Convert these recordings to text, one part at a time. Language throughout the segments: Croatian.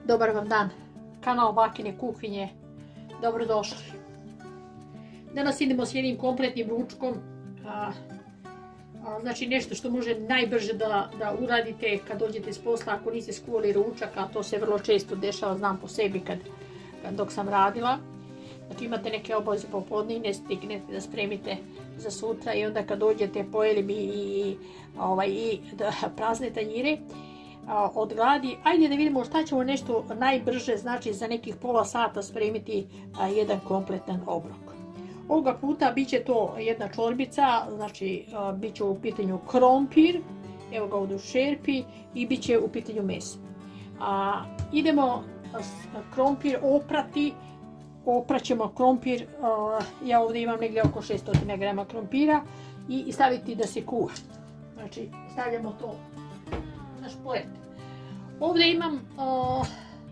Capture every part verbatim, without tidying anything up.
Dobar vam dan, kanal Bakine kuhinje, dobrodošli. Danas idemo s jednim kompletnim ručkom, a, a, znači nešto što može najbrže da, da uradite kad dođete s posla ako niste skuvali ručak, a to se vrlo često dešava, znam po sebi kad, kad dok sam radila. Znači imate neke obaveze popodne i ne stignete da spremite za sutra i onda kad dođete pojeli bi i, ovaj, i da, prazne tanjire od gladi. Ajde da vidimo šta ćemo nešto najbrže, znači za nekih pola sata spremiti a, jedan kompletan obrok. Ovoga puta bit će to jedna čorbica, znači a, bit će u pitanju krompir, evo ga ovdje u šerpi, i bit će u pitanju meso. A, idemo krompir oprati, opraćemo krompir, a, ja ovdje imam negdje oko šesto grama krompira i, i staviti da se kuha. Znači stavljamo to na šporet. Ovdje imam uh,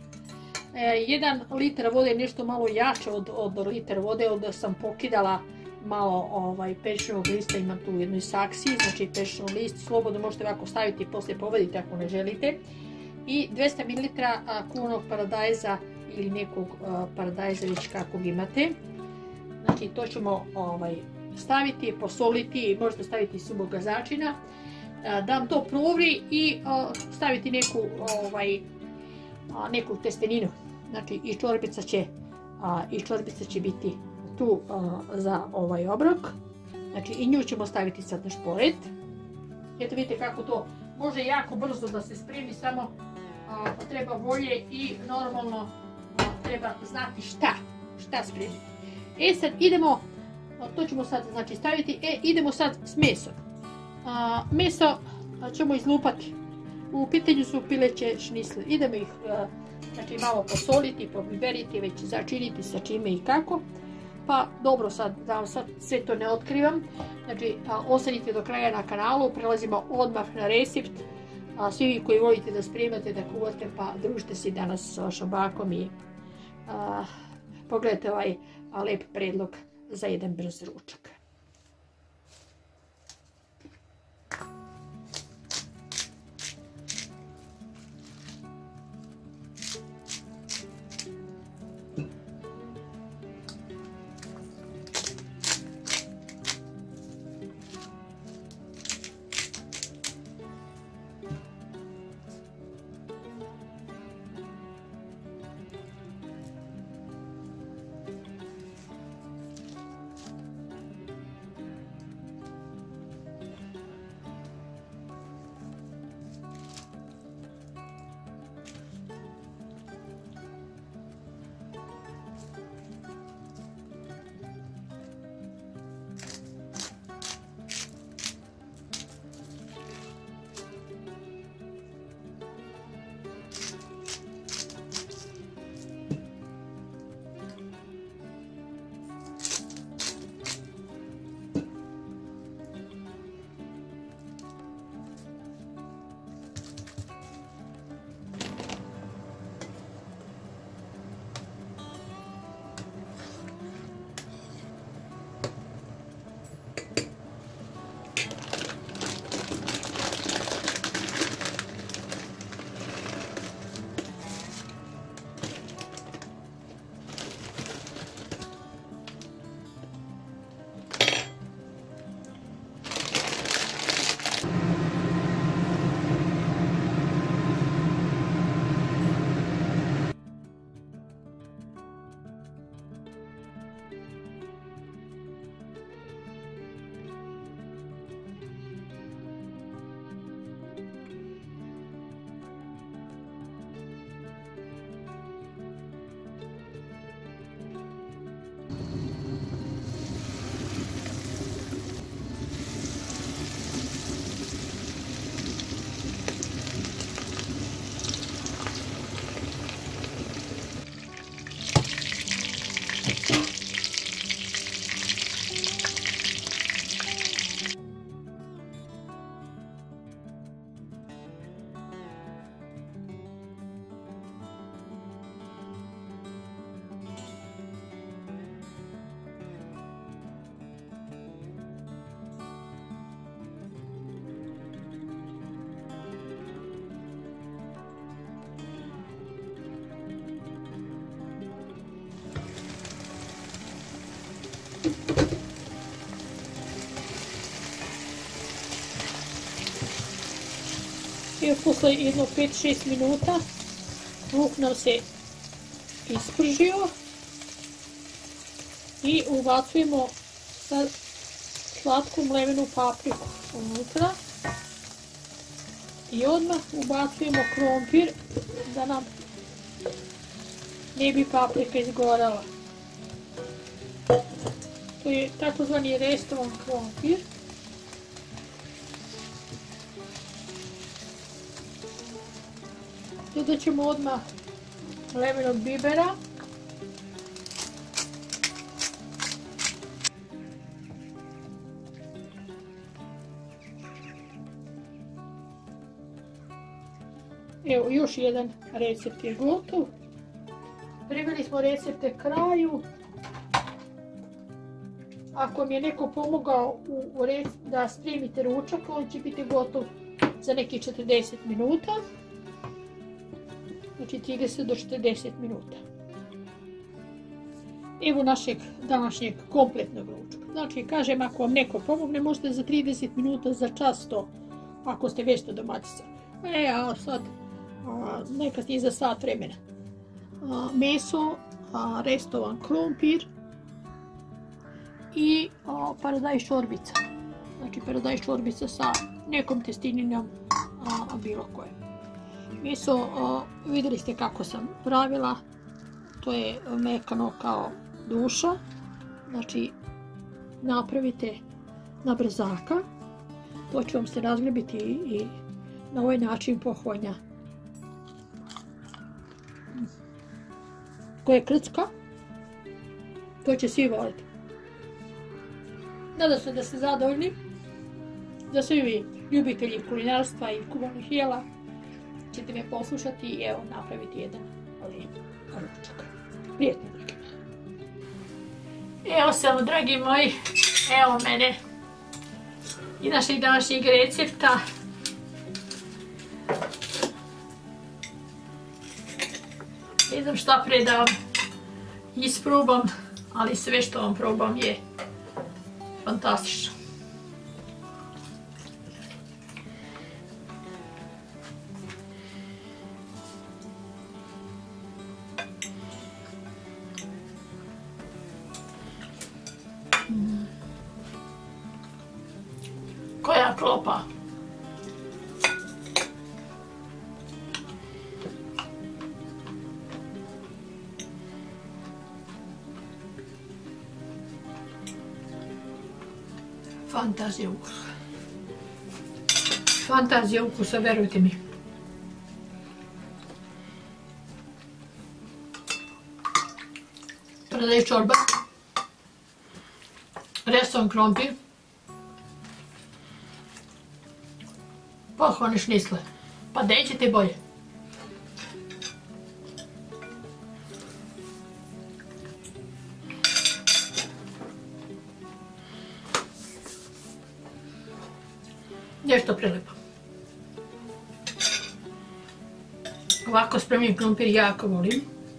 e, jedan litar vode, nešto malo jače od, od litar vode, ovdje sam pokidala malo ovaj, pešenog lista, imam tu u jednoj saksi, znači pešenog list, slobodno možete ovako staviti i poslije povaditi ako ne želite. I dvesta mililitara kuvanog paradajza ili nekog uh, paradajza već kakvog imate. Znači to ćemo ovaj, staviti, posoliti, možete staviti subog gazačina. Da vam to provri i uh, staviti neku, ovaj, uh, neku testeninu. Znači i čorbica će, uh, i čorbica će biti tu uh, za ovaj obrok. Znači i nju ćemo staviti sad na šporet. Eto vidite kako to može jako brzo da se spremi, samo uh, treba volje i normalno uh, treba znati šta, šta spremiti. E sad idemo, uh, to ćemo sad znači staviti, e idemo sad s mesom. A, meso ćemo izlupati. U pitanju su pileće šnisle. Idemo ih a, znači, malo posoliti, pobiberiti, već začiniti sa čime i kako. Pa dobro, sad da vam sad sve to ne otkrivam. Znači a, ostanite do kraja na kanalu, prelazimo odmah na recept. A, svi vi koji volite da spremate, da kuvate, pa družite se danas sa vašom bakom i a, pogledajte ovaj a, lep predlog za jedan brz ručak. I posle jedno pet šest minuta luk nam se ispržio i ubacujemo sad slatku mlevenu papriku unutra i odmah ubacujemo krompir da nam ne bi paprika izgorala. To je takozvani restovan krompir. Dodat ćemo odmah mlevenog bibera. Evo, još jedan recept je gotov. Priveli smo recepte kraju. Ako mi je neko pomogao u da spremite ručak, on će biti gotov za nekih četrdeset minuta. Znači trideset do četrdeset minuta. Evo našeg današnjeg kompletnog ručka. Znači, kažem, ako vam neko pomogne, možete za trideset minuta, za čas to, ako ste vešta domaćica. E, a sad, a, nekad i za sat vremena. A, meso, a, restovan krompir i a, paradajz čorbica. Znači, paradajz čorbica sa nekom testininom, a, bilo koje. Meso, a, vidjeli ste kako sam pravila, to je mekano kao duša, znači napravite na brzaka, to će vam se razglebiti i na ovaj način pohvanja. Ko je krcka, to će svi voliti. Nadam se da ste zadovoljni, da svi vi ljubitelji kulinarstva i kuvanih jela ćete me poslušati i evo napraviti jedan lijep ručak. Prijetno ručak. Evo samo, dragi moji, evo mene i našeg današnjeg recepta. Ne znam šta pre da vam isprobam, ali sve što vam probam je fantastično. Koja klopa! Fantazija ukusa. Fantazija ukusa, verujte mi. Paradajz čorba, restovan krompir, pohvane šnisle. Pa gdje ćete bolje? Nešto prelepo. Ovako spremljen krompir jako volim.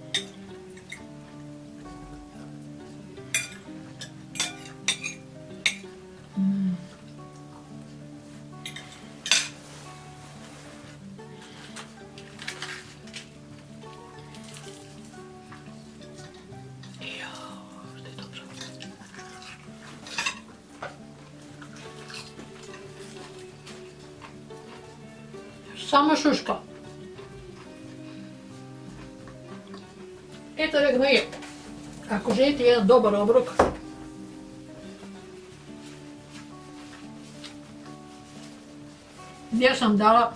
Mm. Samo šuška. Eto, dragi moji, ako želite jedan dobar obrok, ja sam dala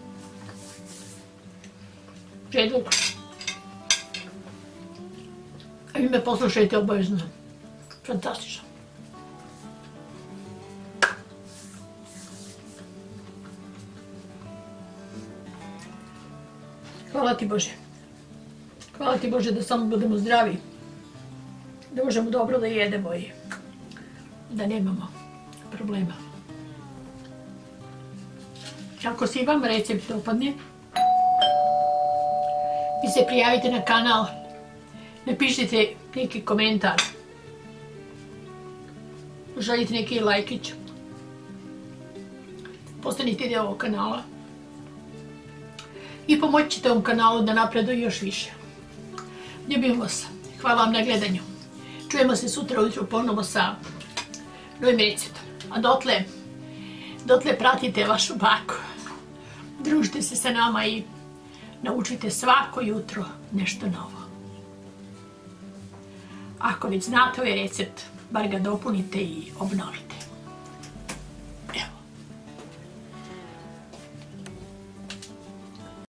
predlog. A vi me poslušajte obavezno. Fantastično. Hvala ti Bože. Hvala ti Bože da samo budemo zdravi. Da možemo dobro da jedemo i da nemamo problema. Ako se i vam recept dopadne, vi se prijavite na kanal, napišite neki komentar, želite neki lajkić, postanite deo ovog kanala i pomoći ćete ovom kanalu da napreduje još više. Ljubim vas. Hvala vam na gledanju. Čujemo se sutra ujutro ponovo sa novim receptom. A dotle, dotle pratite vašu baku. Družite se sa nama i naučite svako jutro nešto novo. Ako već znate ovaj recept, bar ga dopunite i obnovite.